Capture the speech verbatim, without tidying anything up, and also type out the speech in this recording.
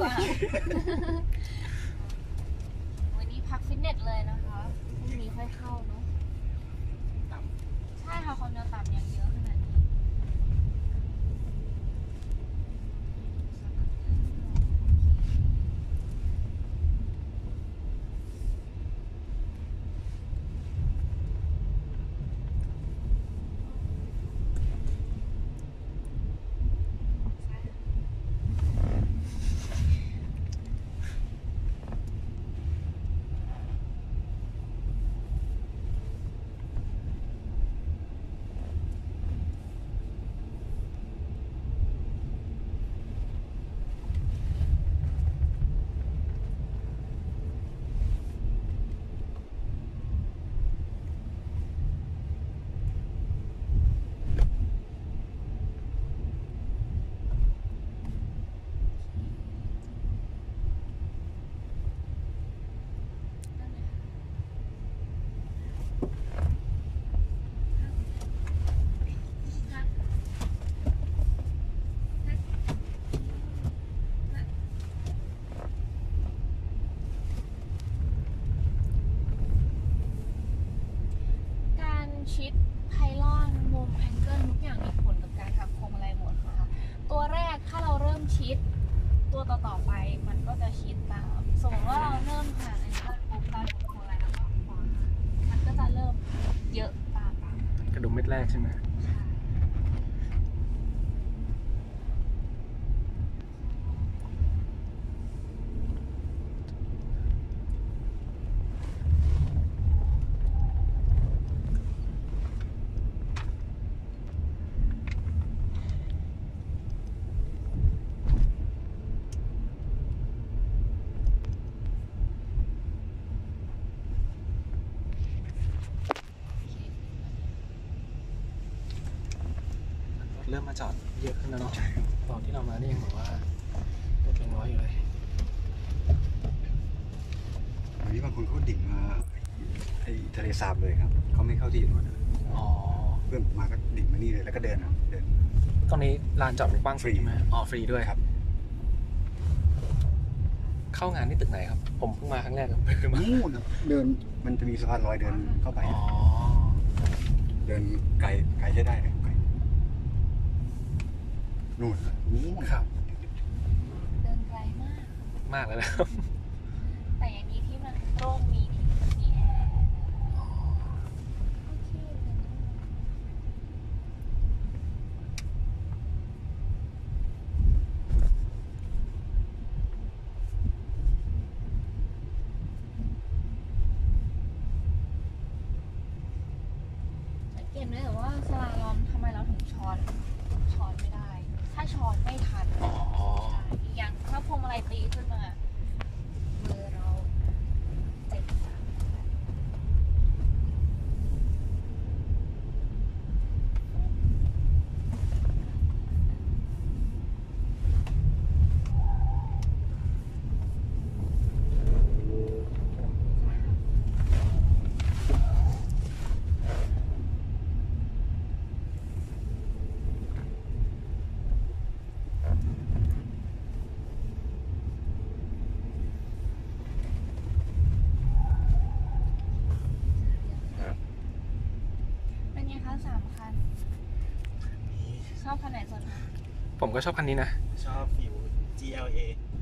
เลยค่ะวันนี้พักฟิตเนสเลยนะคะพรุ่งนี้ค่อยเข้าเนาะใช่ค่ะความเร็วต่ำยังเยอะขนาดนี้ชิดไพลอนมุมแองเกิลทุกอย่างมีผลกับการขับพวงมาลัยหมดค่ะตัวแรกถ้าเราเริ่มชิดตัวต่อๆไปมันก็จะชิดตามสมมติว่าเราเริ่มห่างในขั้นปุ๊บการหมุนพวงมาลัยแล้วก็ขวามันก็จะเริ่มเยอะตามกระดุมเม็ดแรกใช่ไหมเริ่มมาจอดเยอะขึ้นแล้วเนาะตอนที่เรามานี่ยังบอกว่าตัวเพียงน้อยอยู่เลยวันนี้บางคนเขาดิ่งมาไอ้ทะเลสาบเลยครับเขาไม่เข้าที่จอดอ๋อเพื่อนมาก็ดิ่งมานี่เลยแล้วก็เดินเดินตรงนี้ลานจอดมันกว้างฟรีไหมอ๋อฟรีด้วยครับเข้างานที่ตึกไหนครับผมเพิ่งมาครั้งแรกครับนู่นเดินมันจะมีสะพานลอยเดินเข้าไปเดินไกลไกลใช้ได้ไกลนู่นนู่นครับเดินไกลมากมากเลยนะแต่อย่างนี้ที่มันโล่งมีมีแอร์เกมเลยแต่ว่าสลาลอมทำไมเราถึงช้อนช้อนไม่ได้ถ้าช้อนไม่ทันอีกอย่างถ้าพวงมาลัยตีขึ้นมามือเราเจ็บชอบคันไหนสุดคะผมก็ชอบคันนี้นะชอบฟิว จี แอล เอ